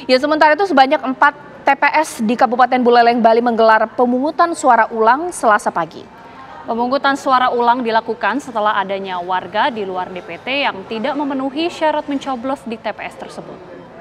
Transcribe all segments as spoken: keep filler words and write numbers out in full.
Ya, sementara itu sebanyak empat T P S di Kabupaten Buleleng, Bali menggelar pemungutan suara ulang Selasa pagi. Pemungutan suara ulang dilakukan setelah adanya warga di luar D P T yang tidak memenuhi syarat mencoblos di T P S tersebut.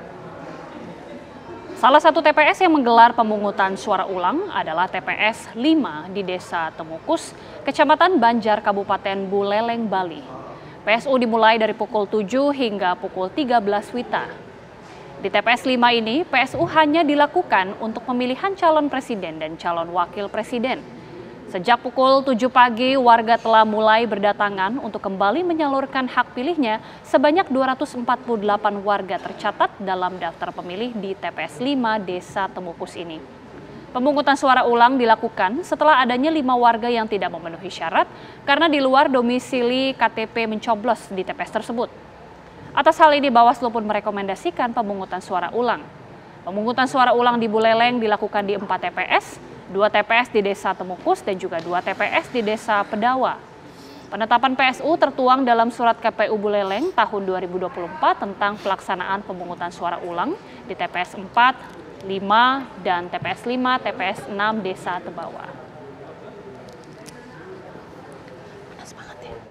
Salah satu T P S yang menggelar pemungutan suara ulang adalah T P S lima di Desa Temukus, Kecamatan Banjar, Kabupaten Buleleng, Bali. P S U dimulai dari pukul tujuh hingga pukul tiga belas Wita. Di T P S lima ini, P S U hanya dilakukan untuk pemilihan calon presiden dan calon wakil presiden. Sejak pukul tujuh pagi, warga telah mulai berdatangan untuk kembali menyalurkan hak pilihnya. Sebanyak dua ratus empat puluh delapan warga tercatat dalam daftar pemilih di T P S lima Desa Temukus ini. Pemungutan suara ulang dilakukan setelah adanya lima warga yang tidak memenuhi syarat karena di luar domisili K T P mencoblos di T P S tersebut. Atas hal ini, Bawaslu pun merekomendasikan pemungutan suara ulang. Pemungutan suara ulang di Buleleng dilakukan di empat T P S, dua T P S di Desa Temukus dan juga dua T P S di Desa Pedawa. Penetapan P S U tertuang dalam Surat K P U Buleleng tahun dua ribu dua puluh empat tentang pelaksanaan pemungutan suara ulang di T P S empat, lima, dan T P S lima, T P S enam Desa Tebawa. Panas banget ya.